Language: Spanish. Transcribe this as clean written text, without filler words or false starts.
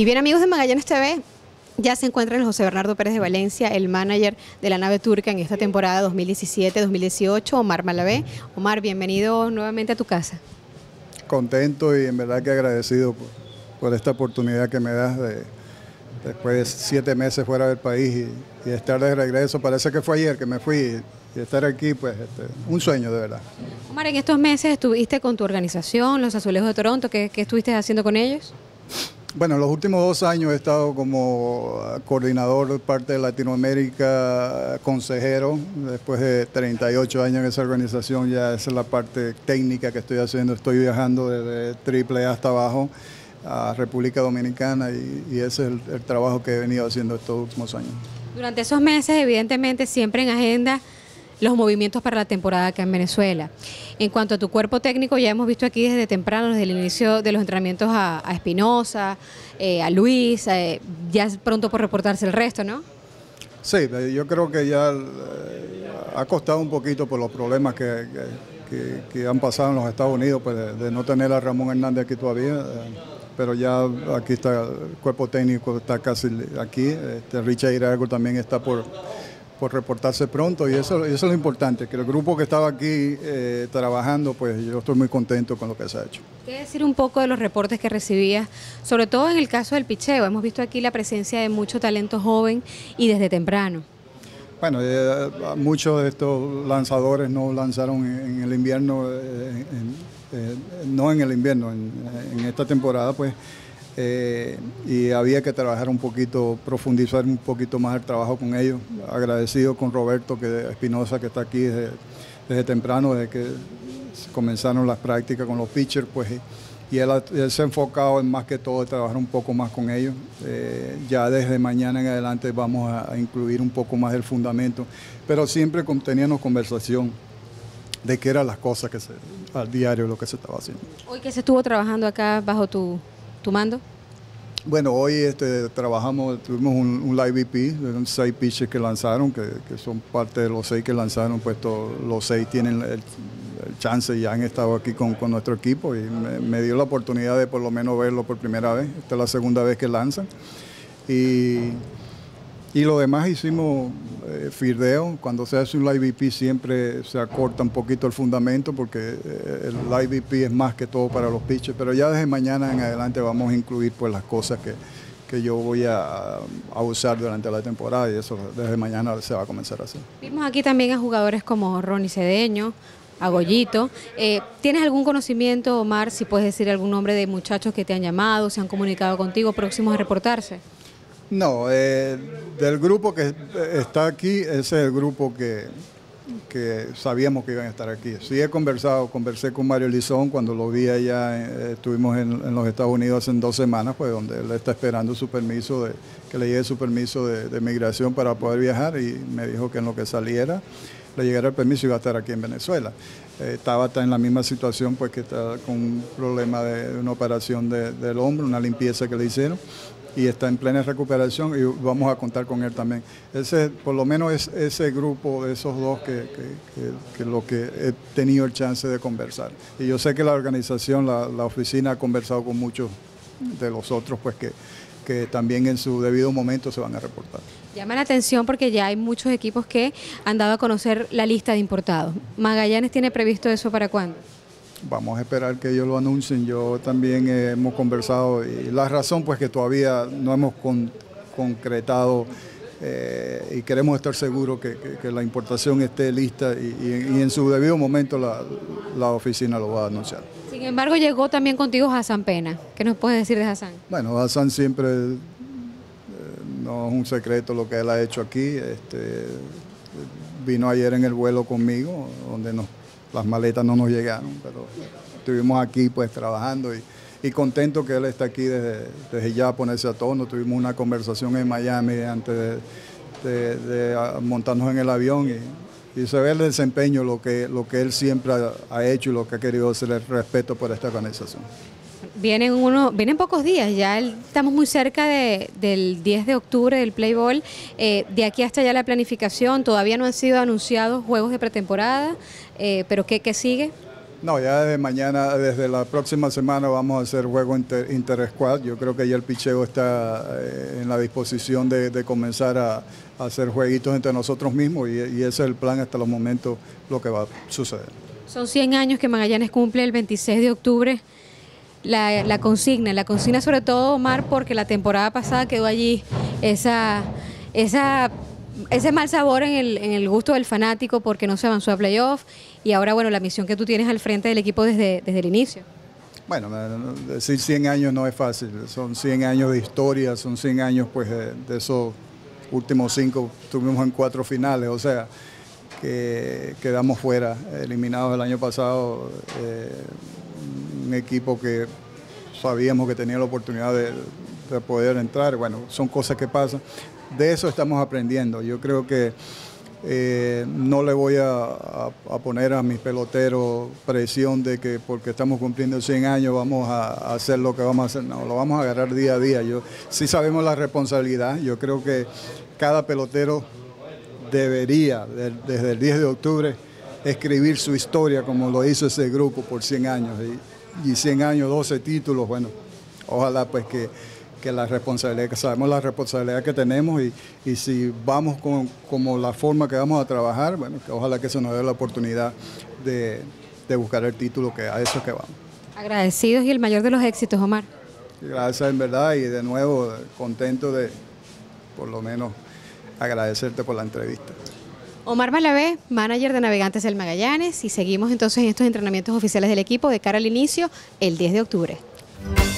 Y bien, amigos de Magallanes TV, ya se encuentra José Bernardo Pérez de Valencia, el manager de la nave turca en esta temporada 2017-2018, Omar Malavé. Omar, bienvenido nuevamente a tu casa. Contento y en verdad que agradecido por esta oportunidad que me das después de 7 meses fuera del país y estar de regreso. Parece que fue ayer que me fui y estar aquí, pues un sueño de verdad. Omar, en estos meses estuviste con tu organización, los Azulejos de Toronto. ¿Qué estuviste haciendo con ellos? Bueno, los últimos 2 años he estado como coordinador de parte de Latinoamérica, consejero. Después de 38 años en esa organización, ya esa es la parte técnica que estoy haciendo. Estoy viajando desde AAA hasta abajo a República Dominicana y ese es el trabajo que he venido haciendo estos últimos años. Durante esos meses, evidentemente, siempre en agenda los movimientos para la temporada acá en Venezuela. En cuanto a tu cuerpo técnico, ya hemos visto aquí desde temprano, desde el inicio de los entrenamientos a Espinosa, a Luis, ya es pronto por reportarse el resto, ¿no? Sí, yo creo que ya ha costado un poquito por los problemas que han pasado en los Estados Unidos, pues de no tener a Ramón Hernández aquí todavía, pero ya aquí está el cuerpo técnico, está casi aquí, Richard Hidalgo también está por reportarse pronto y eso es lo importante, que el grupo que estaba aquí trabajando, pues yo estoy muy contento con lo que se ha hecho. ¿Qué decir un poco de los reportes que recibías, sobre todo en el caso del picheo? Hemos visto aquí la presencia de mucho talento joven y desde temprano. Bueno, muchos de estos lanzadores no lanzaron en el invierno, no en el invierno, en esta temporada, pues. Y había que trabajar un poquito, profundizar un poquito más el trabajo con ellos. Agradecido con Roberto Espinosa, que está aquí desde temprano, desde que comenzaron las prácticas con los pitchers, pues, y él se ha enfocado en más que todo trabajar un poco más con ellos. Ya desde mañana en adelante vamos a incluir un poco más el fundamento, pero siempre teníamos conversación de qué eran las cosas al diario lo que se estaba haciendo. Hoy que se estuvo trabajando acá bajo tu mando. Bueno, hoy tuvimos un live VP, 6 pitches que lanzaron, que son parte de los 6 que lanzaron, pues los 6 tienen el chance y ya han estado aquí con nuestro equipo y me dio la oportunidad de por lo menos verlo por primera vez. Esta es la segunda vez que lanzan. Y lo demás hicimos fildeo. Cuando se hace un live VP siempre se acorta un poquito el fundamento porque el live VP es más que todo para los pitchers, pero ya desde mañana en adelante vamos a incluir pues las cosas que yo voy a usar durante la temporada y eso desde mañana se va a comenzar a hacer. Vimos aquí también a jugadores como Ronnie Cedeño, a Goyito. ¿Tienes algún conocimiento, Omar, si puedes decir algún nombre de muchachos que te han llamado, se han comunicado contigo, próximos a reportarse? No, del grupo que está aquí, ese es el grupo que sabíamos que iban a estar aquí. Sí conversé con Mario Lizón cuando lo vi allá, estuvimos en los Estados Unidos hace 2 semanas, pues donde él está esperando su permiso, que le llegue su permiso de migración para poder viajar y me dijo que en lo que saliera, le llegara el permiso y iba a estar aquí en Venezuela. Estaba en la misma situación, pues que está con un problema de una operación del hombro, una limpieza que le hicieron, y está en plena recuperación y vamos a contar con él también. Por lo menos es ese grupo de esos dos que lo que he tenido el chance de conversar. Y yo sé que la organización, la oficina ha conversado con muchos de los otros, pues que también en su debido momento se van a reportar. Llama la atención porque ya hay muchos equipos que han dado a conocer la lista de importados. ¿Magallanes tiene previsto eso para cuándo? Vamos a esperar que ellos lo anuncien. Yo también hemos conversado y la razón pues que todavía no hemos concretado y queremos estar seguros que la importación esté lista y en su debido momento la oficina lo va a anunciar. Sin embargo, llegó también contigo Hassan Pena. ¿Qué nos puedes decir de Hassan? Bueno, Hassan siempre no es un secreto lo que él ha hecho aquí. Vino ayer en el vuelo conmigo, donde las maletas no nos llegaron, pero estuvimos aquí pues trabajando y contento que él está aquí desde ya ponerse a tono. Tuvimos una conversación en Miami antes de montarnos en el avión y se ve el desempeño, lo que él siempre ha hecho y lo que ha querido hacer, el respeto por esta organización. Vienen pocos días, ya estamos muy cerca del 10 de octubre del Play Ball. De aquí hasta allá la planificación, todavía no han sido anunciados juegos de pretemporada, pero ¿qué sigue? No, ya desde mañana, desde la próxima semana vamos a hacer juego inter-squad. Yo creo que ya el picheo está en la disposición de comenzar a hacer jueguitos entre nosotros mismos y ese es el plan hasta los momentos, lo que va a suceder. Son 100 años que Magallanes cumple el 26 de octubre. La consigna sobre todo, Omar, porque la temporada pasada quedó allí ese mal sabor en el gusto del fanático porque no se avanzó a playoff y ahora, bueno, la misión que tú tienes al frente del equipo desde el inicio. Bueno, decir 100 años no es fácil, son 100 años de historia, son 100 años pues de esos últimos 5 estuvimos en 4 finales, o sea, que quedamos fuera, eliminados el año pasado, un equipo que sabíamos que tenía la oportunidad de poder entrar, bueno, son cosas que pasan. De eso estamos aprendiendo. Yo creo que no le voy a poner a mis peloteros presión de que porque estamos cumpliendo 100 años vamos a hacer lo que vamos a hacer. No, lo vamos a agarrar día a día. Sí sabemos la responsabilidad. Yo creo que cada pelotero debería, desde el 10 de octubre, escribir su historia como lo hizo ese grupo por 100 años. Y 100 años, 12 títulos, bueno, ojalá pues que la responsabilidad, que sabemos la responsabilidad que tenemos y si vamos como la forma que vamos a trabajar, bueno, que ojalá que se nos dé la oportunidad de buscar el título, que a eso es que vamos. Agradecidos y el mayor de los éxitos, Omar. Gracias en verdad y de nuevo contento de por lo menos agradecerte por la entrevista. Omar Malavé, manager de Navegantes del Magallanes, y seguimos entonces en estos entrenamientos oficiales del equipo de cara al inicio el 10 de octubre.